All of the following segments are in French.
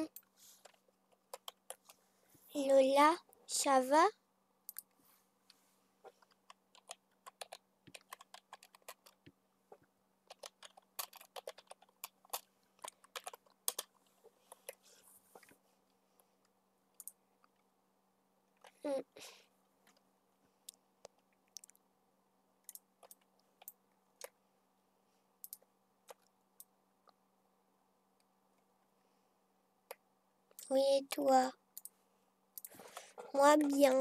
Lola, ça va? Oui, et toi? Moi bien.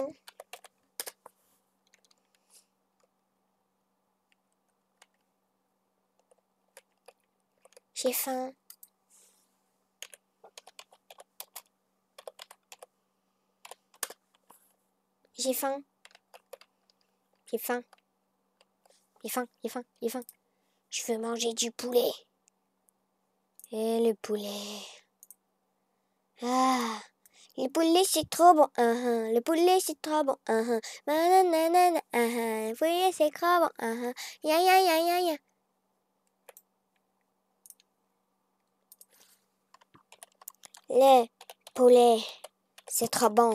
J'ai faim. J'ai faim. J'ai faim. J'ai faim, j'ai faim, j'ai faim. Je veux manger du poulet. Et le poulet. Ah, le poulet c'est trop bon. Le poulet c'est trop bon. Nanana, le poulet c'est trop bon. Ya ya ya ya ya. Le poulet c'est trop bon.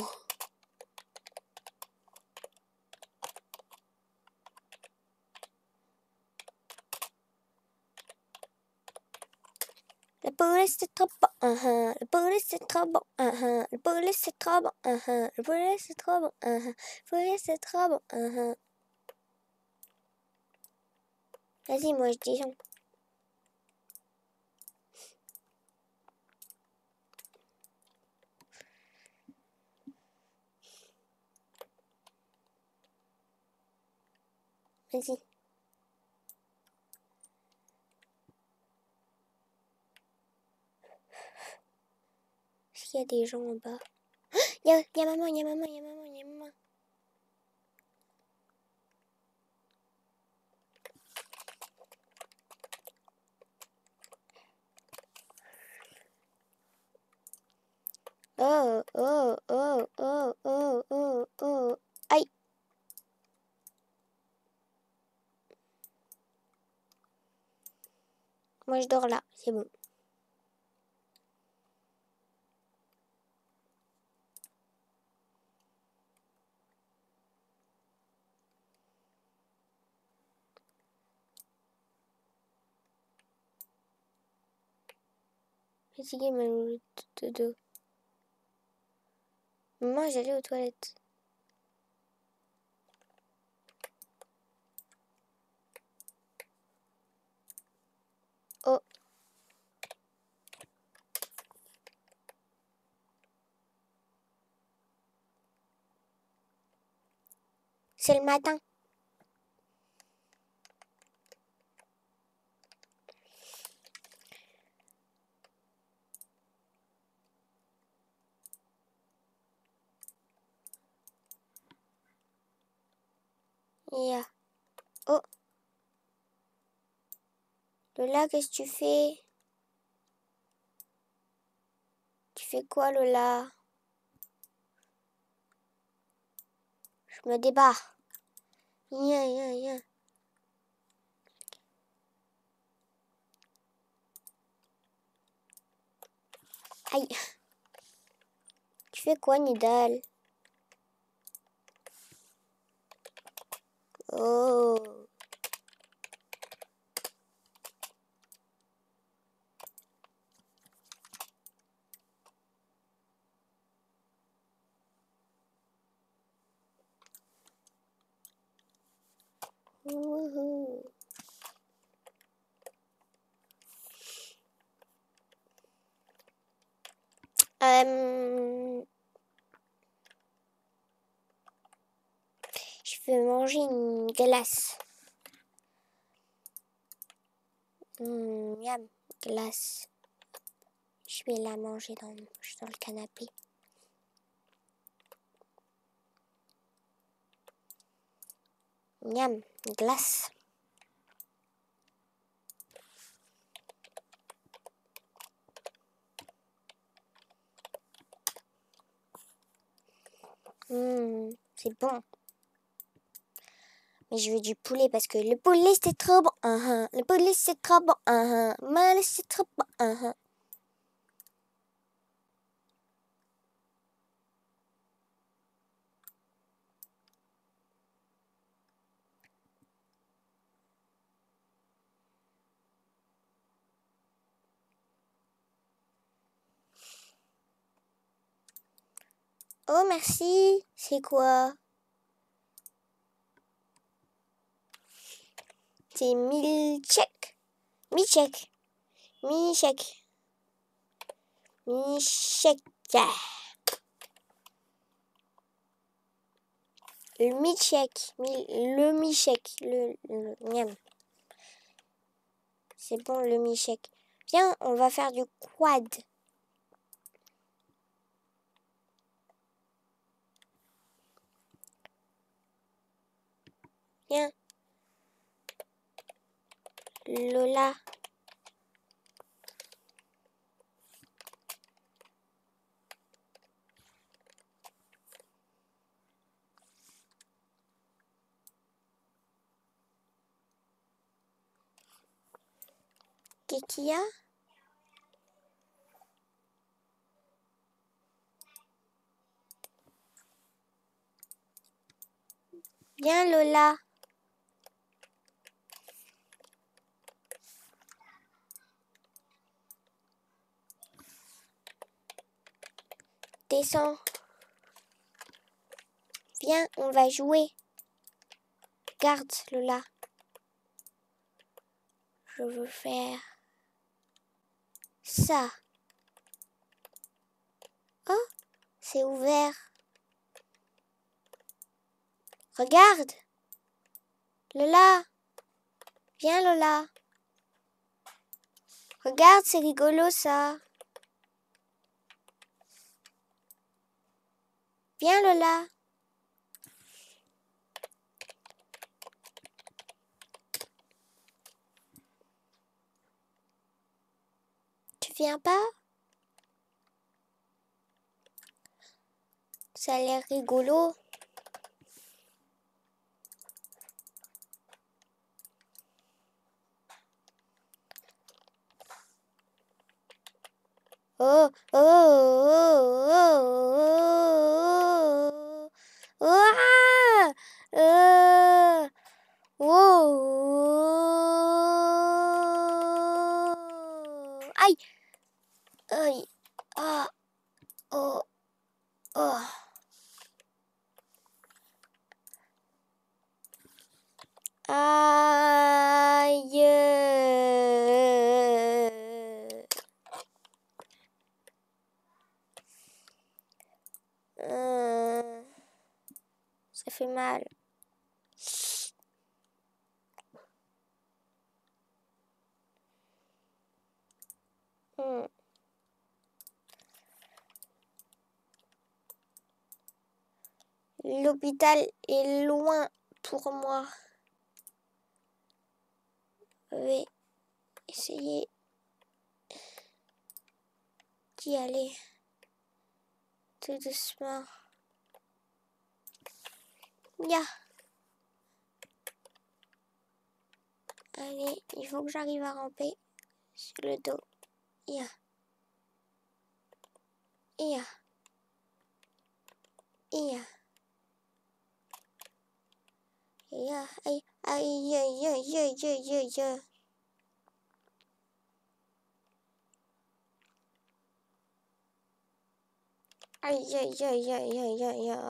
Le poulet c'est trop bon. Le poulet c'est trop bon. Le poulet c'est trop bon. Le poulet c'est trop bon. Le poulet c'est trop bon. Vas-y, moi je dis. Vas-y. Est-ce qu'il y a des gens en bas? Il y a maman, il y a maman, il y a maman, il y a maman. Oh, oh, oh, oh, oh, oh, oh. Aïe. Moi, je dors là, c'est bon. Fatiguée, mal de dos. Maman, j'allais aux toilettes. Oh. C'est le matin. Yeah. Oh. Lola, qu'est-ce que tu fais? Tu fais quoi, Lola? Je me débarre. Yeah, yeah, yeah. Aïe. Tu fais quoi, Nidal? Oh. Wouhou. Je veux manger une glace. Miam, glace. Je vais la manger dans le canapé. Miam, glace. C'est bon. Mais je veux du poulet parce que le poulet c'est trop bon. Le poulet c'est trop bon. Mal c'est trop bon. Oh, merci. C'est quoi? C'est milkshake. Milkshake. Milkshake. Milkshake. Le milkshake. Le milkshake. Miam. C'est bon, le milkshake. Viens, on va faire du quad. Viens. Lola. Qu'est-ce qu'il y a? Viens, Lola. Descends. Viens, on va jouer. Regarde, Lola. Je veux faire ça. Oh, c'est ouvert. Regarde. Lola. Viens, Lola. Regarde, c'est rigolo ça. Viens, Lola. Tu viens pas? Ça a l'air rigolo. Oh, oh, oh, oh, oh, oh, ah, oh, aïe, aïe, ah, oh, oh, aïe. Ça fait mal. L'hôpital est loin pour moi. Je vais essayer d'y aller tout doucement. Ya. Allez, il faut que j'arrive à ramper sur le dos. Ya. Ya. Ya. Ya. Aïe, aïe, aïe, aïe, aïe, aïe, aïe. Aïe, aïe, aïe, aïe, aïe, aïe, aïe.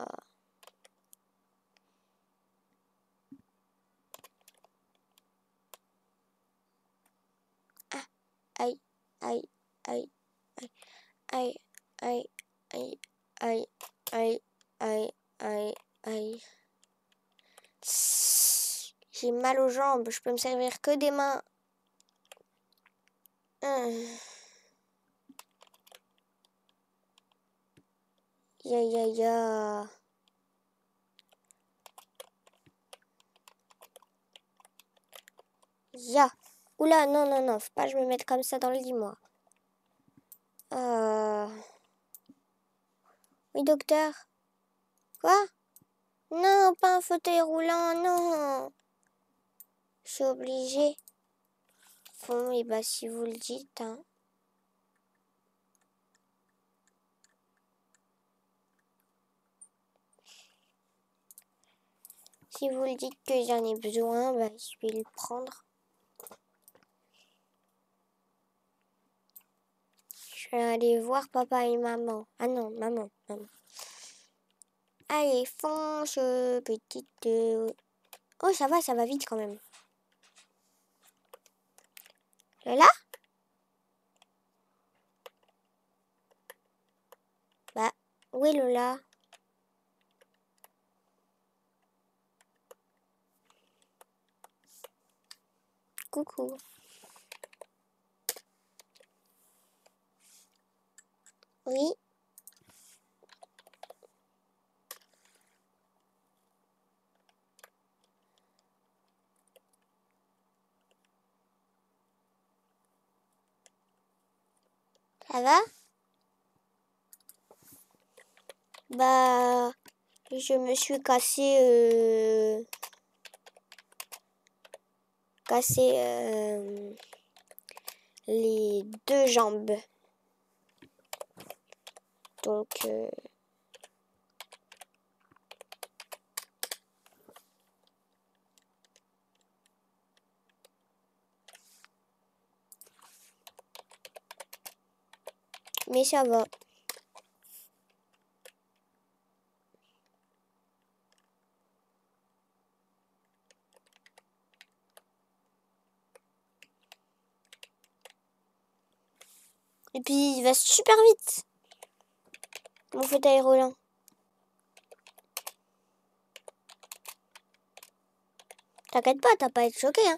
Ah, aïe, aïe, aïe, aïe, aïe, aïe, aïe, aïe, aïe, aïe, aïe. J'ai mal aux jambes, je peux me servir que des mains. Ya, ya, ya. Ya. Oula, non, non, non, faut pas que je me mette comme ça dans le lit, moi. Oui, docteur. Quoi? Non, pas un fauteuil roulant, non. Je suis obligée. Bon, et bah, si vous le dites, hein. Si vous le dites que j'en ai besoin, bah, je vais le prendre. Je vais aller voir papa et maman. Ah non, maman, maman. Allez, fonce, petite... Oh, ça va vite quand même. Lola? Bah, où est Lola? Coucou. Oui? Ça va? Bah, je me suis cassé les 2 jambes. Donc, mais ça va. Et puis, il va super vite, mon fauteuil roulant. T'inquiète pas, t'as pas à être choqué, hein.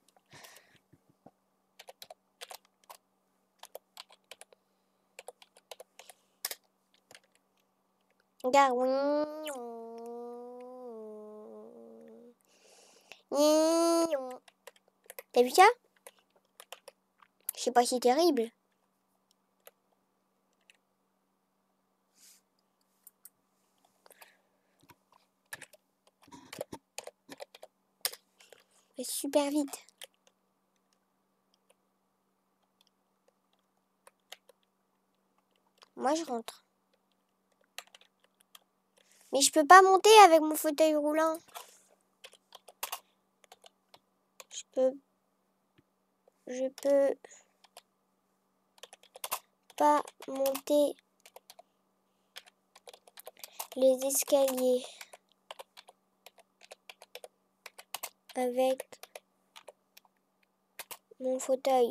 Regarde. T'as vu ça? Je sais pas si c'est terrible. Mais super vite. Moi, je rentre. Mais je peux pas monter avec mon fauteuil roulant. Je peux pas monter les escaliers avec mon fauteuil.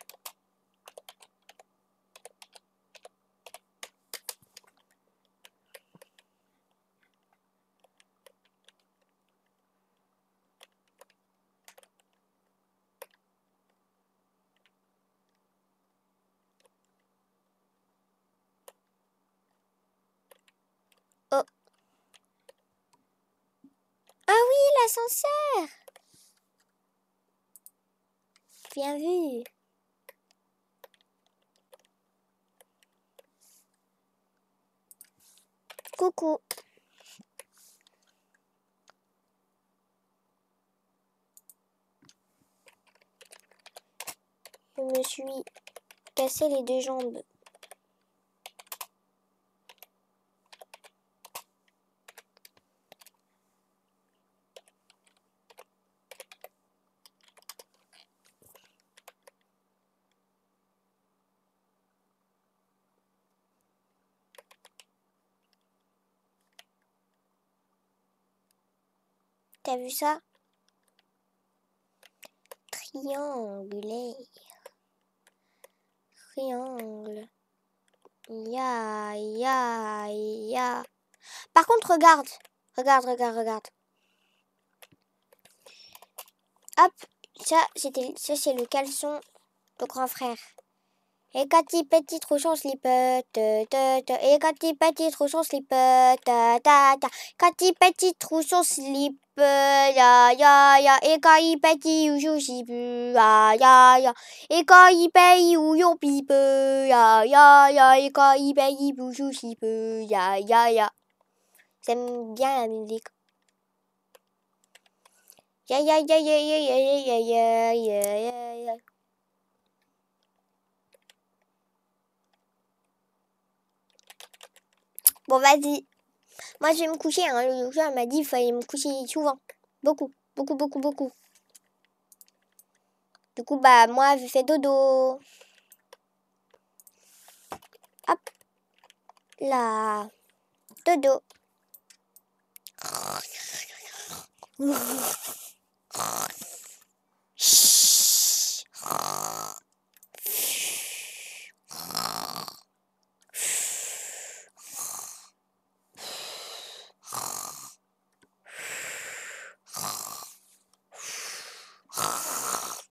Oh. Ah oui, l'ascenseur. Bien vu. Coucou. Je me suis cassé les 2 jambes. T'as vu ça? Triangulaire. Triangle. Ya, ya, ya. Par contre, regarde. Regarde. Hop, ça c'est le caleçon de grand frère. Et Cathy petit trouchon slipper, et Cathy petit trouchon slipper, Cathy petit trouchon slipper, ya ya ya, et Cathy petit oujou chipu, ya ya, et Cathy petit oujou pipe, ya ya, et Cathy petit oujou chipu, ya ya. J'aime bien la musique. Ya. Bon, vas-y. Moi, je vais me coucher. Hein. Le docteur m'a dit qu'il fallait me coucher souvent. Beaucoup. Du coup, bah, moi, je fais dodo. Hop. Là. Dodo.